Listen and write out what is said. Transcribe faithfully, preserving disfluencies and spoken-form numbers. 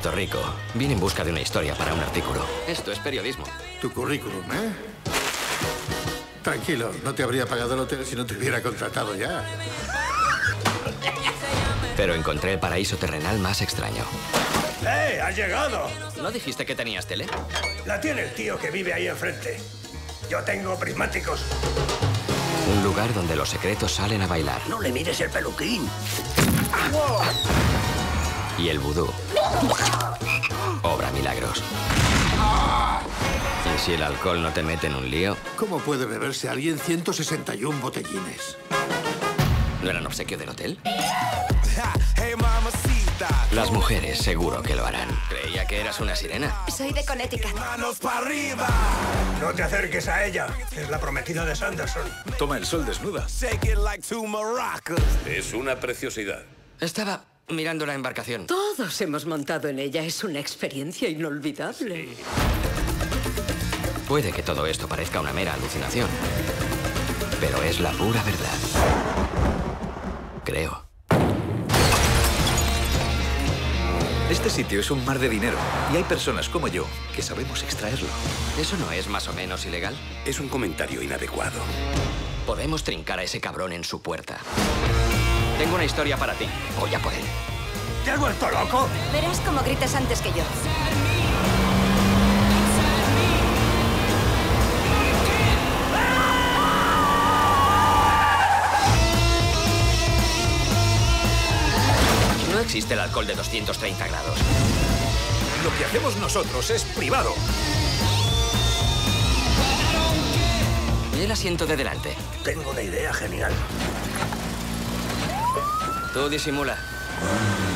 Puerto Rico. Vine en busca de una historia para un artículo. Esto es periodismo. Tu currículum, ¿eh? Tranquilo, no te habría pagado el hotel si no te hubiera contratado ya. Pero encontré el paraíso terrenal más extraño. ¡Eh! ¡Has llegado! ¿No dijiste que tenías tele? La tiene el tío que vive ahí enfrente. Yo tengo prismáticos. Un lugar donde los secretos salen a bailar. No le mires el peluquín. Y el vudú obra milagros. ¿Y si el alcohol no te mete en un lío? ¿Cómo puede beberse alguien ciento sesenta y uno botellines? ¿No eran obsequio del hotel? Las mujeres seguro que lo harán. Creía que eras una sirena. Soy de Connecticut. No te acerques a ella. Es la prometida de Sanderson. Toma el sol desnuda. Es una preciosidad. Estaba mirando la embarcación. Todos hemos montado en ella. Es una experiencia inolvidable. Sí. Puede que todo esto parezca una mera alucinación, pero es la pura verdad. Creo. Este sitio es un mar de dinero y hay personas como yo que sabemos extraerlo. ¿Eso no es más o menos ilegal? Es un comentario inadecuado. Podemos trincar a ese cabrón en su puerta. Tengo una historia para ti. Voy a por él. ¿Te has vuelto loco? Verás cómo gritas antes que yo. No existe el alcohol de doscientos treinta grados. Lo que hacemos nosotros es privado. ¿Y el asiento de delante? Tengo una idea genial. Tú disimula.